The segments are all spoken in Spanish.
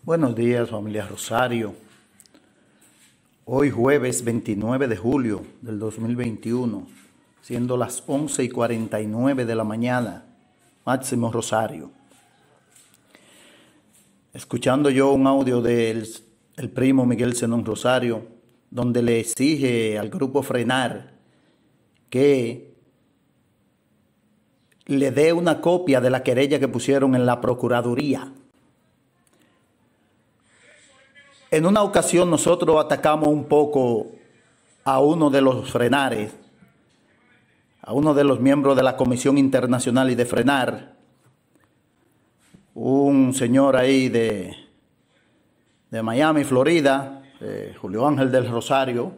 Buenos días, familia Rosario. Hoy jueves 29 de julio del 2021, siendo las 11:49 de la mañana, Máximo Rosario. Escuchando yo un audio del primo Miguel Zenón Rosario, donde le exige al grupo Frenar que le dé una copia de la querella que pusieron en la Procuraduría. En una ocasión nosotros atacamos un poco a uno de los Frenares, a uno de los miembros de la Comisión Internacional y de Frenar, un señor ahí de Miami, Florida, Julio Ángel del Rosario,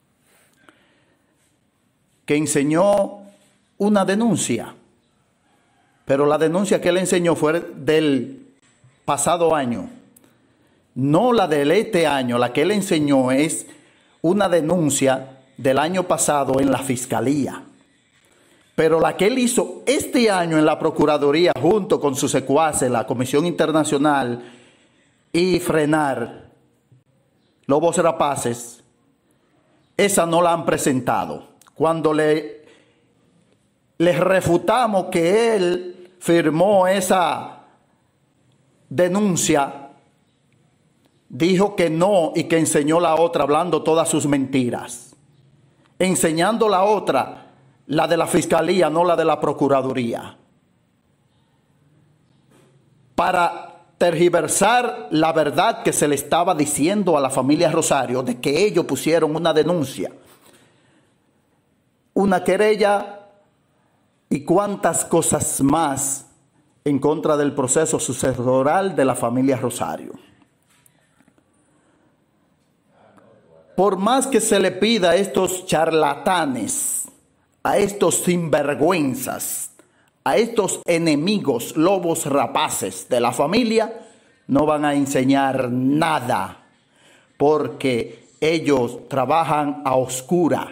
que enseñó una denuncia, pero la denuncia que él enseñó fue del pasado año. No la de este año, la que él enseñó es una denuncia del año pasado en la Fiscalía. Pero la que él hizo este año en la Procuraduría junto con sus secuaces, la Comisión Internacional y Frenar, Lobos Rapaces, esa no la han presentado. Cuando les refutamos que él firmó esa denuncia, dijo que no y que enseñó la otra, hablando todas sus mentiras. Enseñando la otra, la de la Fiscalía, no la de la Procuraduría. Para tergiversar la verdad que se le estaba diciendo a la familia Rosario de que ellos pusieron una denuncia, una querella y cuantas cosas más en contra del proceso sucesoral de la familia Rosario. Por más que se le pida a estos charlatanes, a estos sinvergüenzas, a estos enemigos, lobos rapaces de la familia, no van a enseñar nada, porque ellos trabajan a oscura,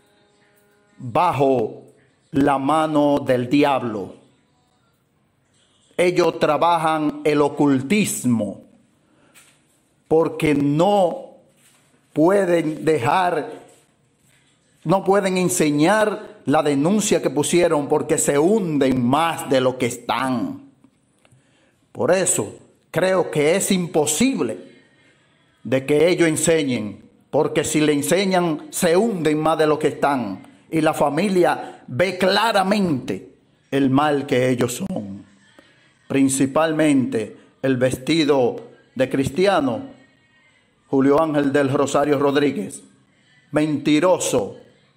bajo la mano del diablo. Ellos trabajan el ocultismo, porque no pueden enseñar la denuncia que pusieron, porque se hunden más de lo que están. Por eso creo que es imposible de que ellos enseñen, porque si le enseñan se hunden más de lo que están, y la familia ve claramente el mal que ellos son, principalmente el vestido de cristiano, Julio Ángel del Rosario Rodríguez, mentiroso,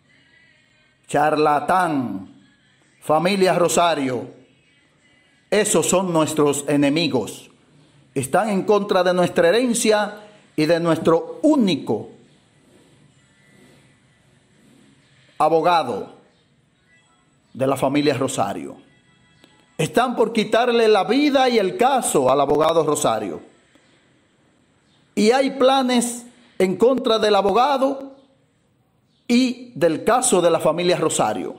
charlatán, familia Rosario. Esos son nuestros enemigos. Están en contra de nuestra herencia y de nuestro único abogado de la familia Rosario. Están por quitarle la vida y el caso al abogado Rosario. Y hay planes en contra del abogado y del caso de la familia Rosario,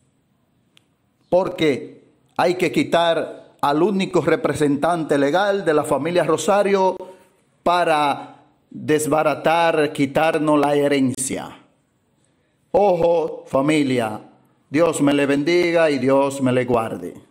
porque hay que quitar al único representante legal de la familia Rosario para desbaratar, quitarnos la herencia. Ojo, familia, Dios me le bendiga y Dios me le guarde.